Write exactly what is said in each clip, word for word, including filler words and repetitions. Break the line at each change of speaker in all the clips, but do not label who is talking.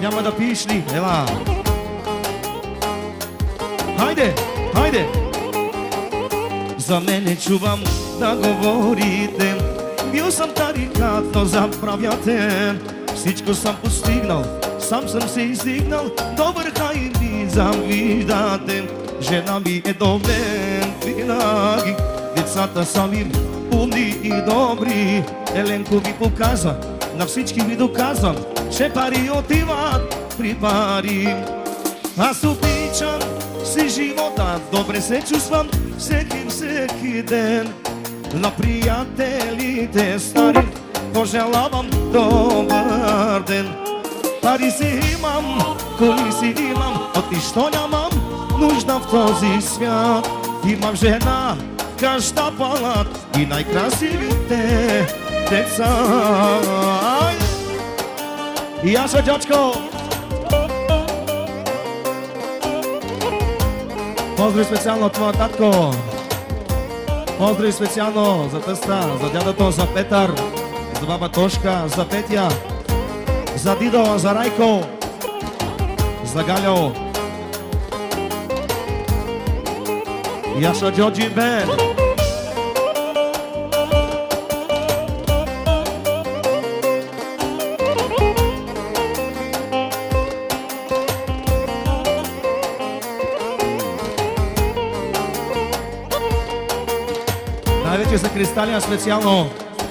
Няма да пиеш ли? Ела! Хайде! Хайде! За мене чувам да говорите. Бил съм тарикат, но забравяте. Всичко съм постигнал, сам съм се издигнал. До върха и ми завиждате. Жена ми е до мен винаги. Децата са ми умни и добри. Еленко ви показа, на всички ви доказвам, че пари отиват при пари. Аз обичам си живота, добре се чувствам всеки, всеки ден. На приятелите стари пожелавам добър ден. Пари си имам, коли си имам, от нищо нямам нужда в този свят. Имам жена, къща, палат и най-красивите деца. И аз, дядько! Поздрави специално от моя татко. Поздрави специално за тъста, за дядото, за Петър, за баба Тошка, за Петя, за Дидо, за Райко, за Галя. Яша Джорджи Бен. Най-вече за Кристалия специално.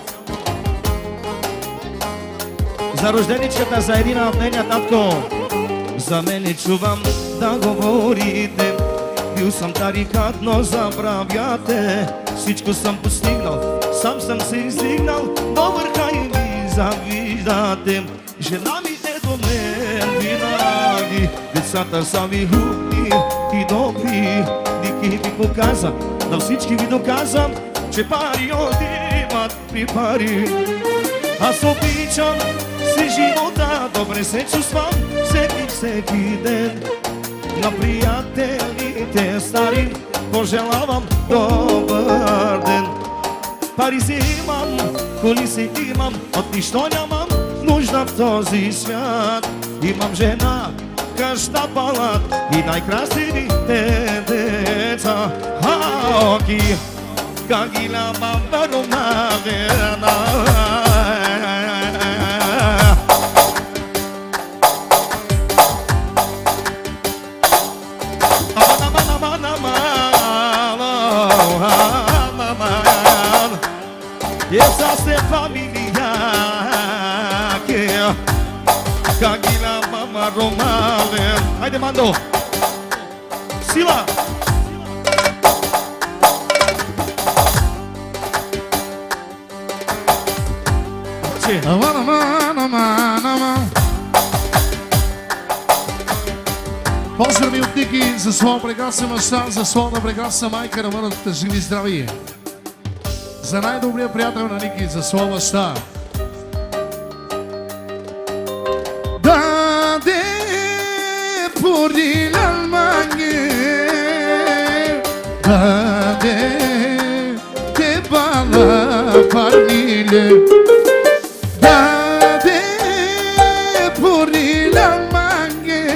За рожденичката, за Ирина от нейния татко. За мене чувам да говорите. Бил съм тарикат, но забравяте. Всичко съм постигнал, сам съм се издигнал. До върха и ми завиждате. Жена ми е до мен винаги. Децата са ми умни и добри. Ники ви показа, на всички ви доказвам, че пари отиват при пари. Аз обичам си живота, добре се чувствам всеки, всеки ден. На приятелите стари пожелавам добър ден. Пари си имам, коли си имам, от нищо нямам нужда в този свят. Имам жена, къща, палат и най-красивите деца. Хаоки, кагила мама ромавена. Essa é família que Kagila mama romale. Aí demandou Sila. Aman aman aman aman. Поздрави от Ники за своя прекрасен баща, за своята прекрасна майка, да бъдат живи и здрави. За най-добрия приятел на Ники, за своя баща. Даде пори лалманге, даде те бала парниле, даде пори лалманге,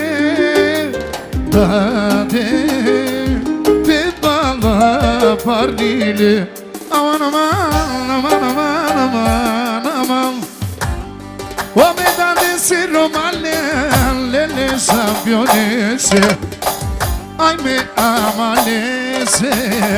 даде те bala parnile. Aman aman aman aman aman aman. O me da desse romale, lele sampionese. Ai me amanece.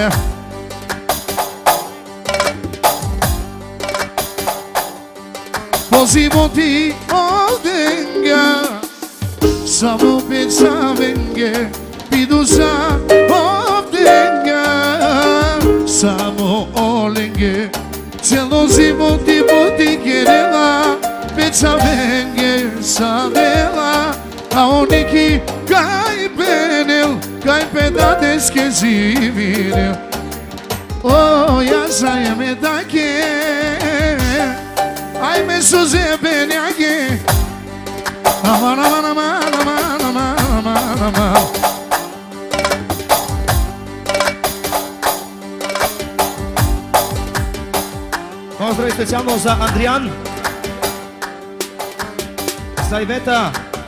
Posimoti odenga, samo pensavenge, pidusa odenga, samo olenge, celo zimoti boti kerela, pensavenge, savela, a oniki kai penel, kai pedades que zivinel. Oh, ya saia me daqui. Ai me suze bene aqui. Aman aman aman aman aman aman aman. Pozdrav specijalno za Andrijan, za Iveta,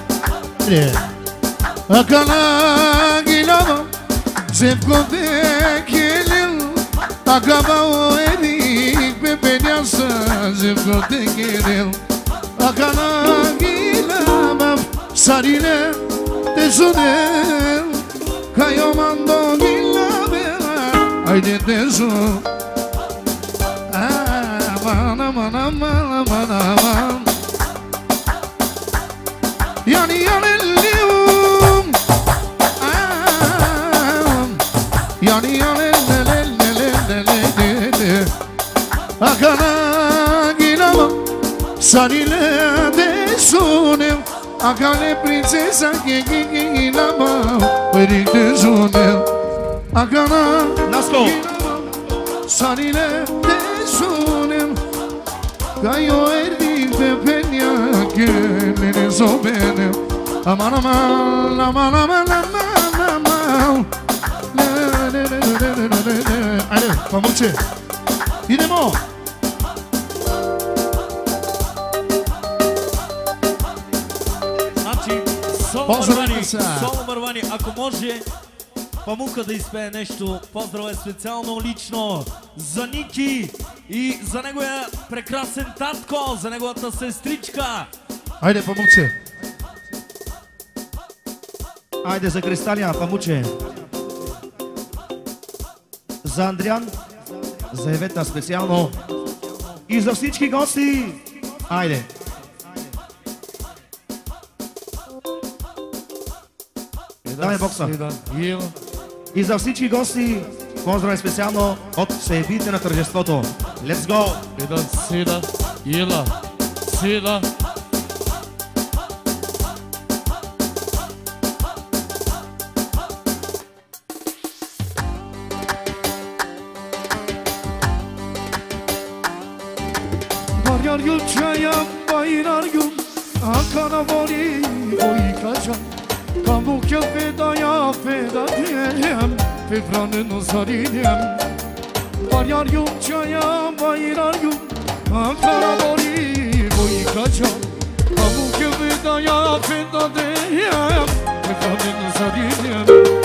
Akana gilama Zevko de kelil Akaba o erik Bebediasa Zevko de kelil Akana gilama Sarine de zunel Kayomando gilama Haydi de zun Aman aman aman aman aman Yani yanelliyum Yani yanellelelelelelele Akana ginama Sanile de sunem Akane princesa que ginama Perik de sunem Akana
Nasko
Sanile de sunem Kayo erdim pepenya Gelene zobenem Aman aman aman aman aman aman Allez, Pamukçe Idemo
Значи, соло мървани, соло мървани, ако може Памука да изпее нещо, поздраве специално лично за Ники и за неговия прекрасен татко, за неговата сестричка.
Айде, Памукче.
Айде за Кристалия, Памуче. За Андриан, за Евета специално и за всички гости. Айде. Дай бокса. И за всички гости Поздрав специално от всеебите на тържеството. Let's go!
Ида, сида, ила, сида.
Bayar gül çayam bayrar gül Ankara voli oy kaçam Kabuk ya fedaya feda diyem Fevranın zarinem Bayar gül çayam bayrar gül Ankara voli oy kaçam Kabuk ya fedaya feda diyem Fevranın zarinem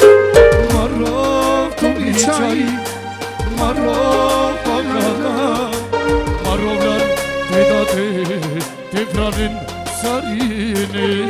Marok tumi çay Marok bagada Maroklar Tefranın sarine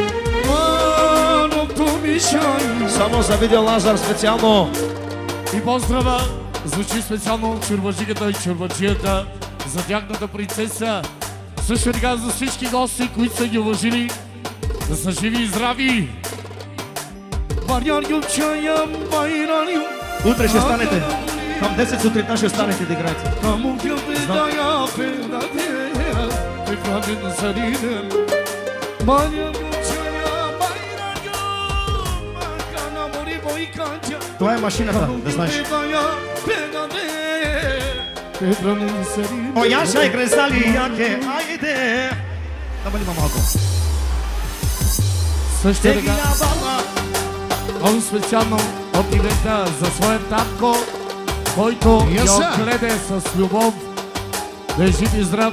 Марок тumi чай.
Само за видео Лазар специално.
И поздрава звучи специално чурбаджигата и чурбаджията за тяхната принцеса. Също така за всички гости, които са ги уважили, да са живи и здрави.
Bayar gül çayam bayrar gül
Утре ще станете. Към десет сутринта ще станете да играете.
Kabuk ya fedaya feda diyem Fevranın zarinem Bayar gül çayam bayrar gül Ankara voli oy kaçam
Това е машината, да знаеш. О, Яша и Кресали, яке, айде! Да бъдем малко.
Също
Теги
така,
на баба.
много специално от ивента за своя татко, който
Яша.
я отгледа с любов. Да е жив и здрав.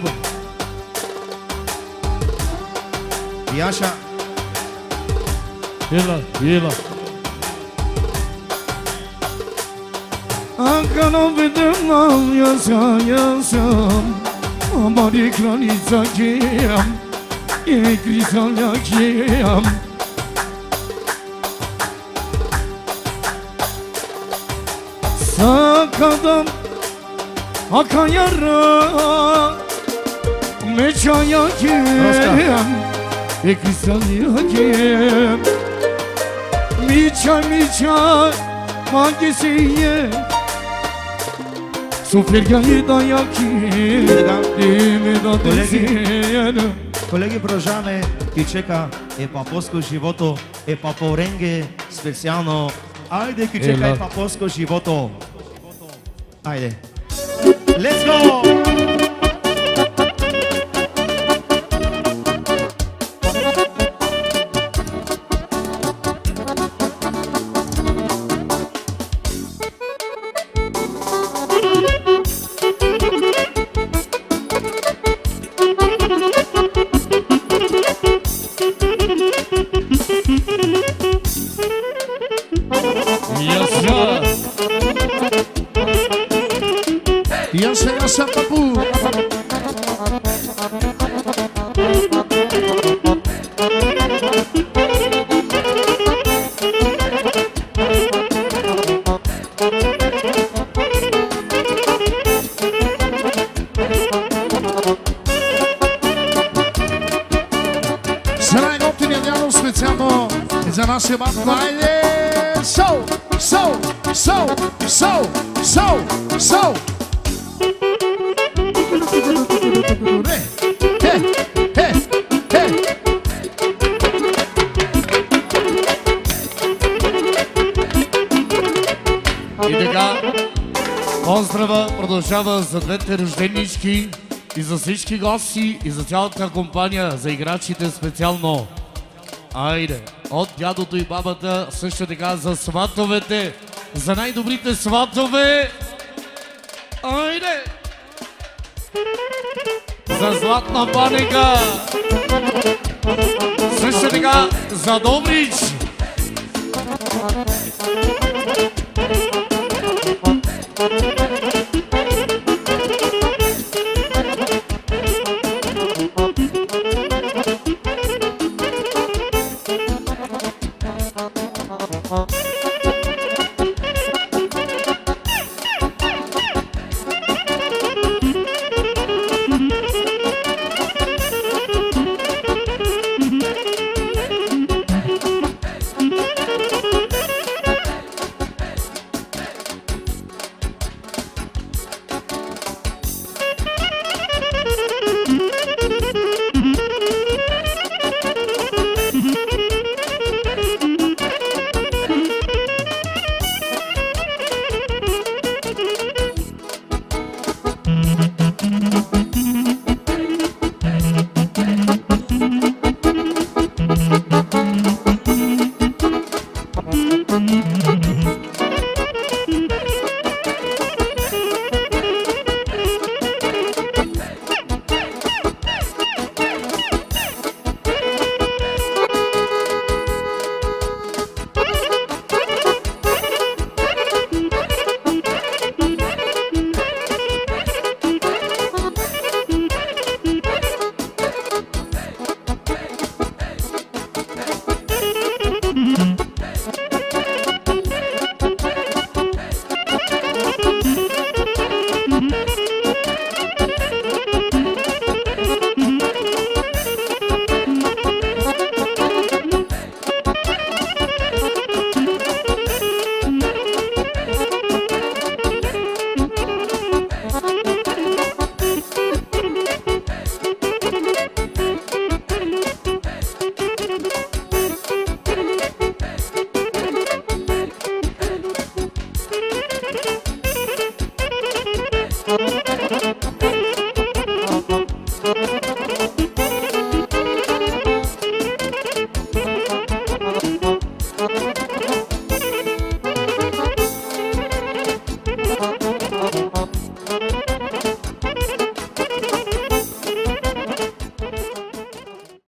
Яша.
Ила, ила.
Ankara bedemam yasa yasam Amari kralica kiyam Ekrisalya kiyam Sakadam akayara Meçaya kiyam Ekrisalya kiyam Miça miça Magisiye Суфергали да яки, име да десиена.
Колеги, продължаваме и чека епапоско живото, епапоренге специално. Айде, ки чека епапоско живото. Айде. Let's go!
Яша, Яша, папу. За най-готиния дядо специално и за нашия батко. Айде! Шоу! Шоу! Шоу! Шоу! Шоу! Шоу! Е! Е! Е!
И така, поздрава продължава за двете рожденички и за всички гости и за цялата компания, за играчите специално. Айде, от дядото и бабата, също така за сватовете, за най-добрите сватове. Айде! За Златна Баника. Също така за Добрич.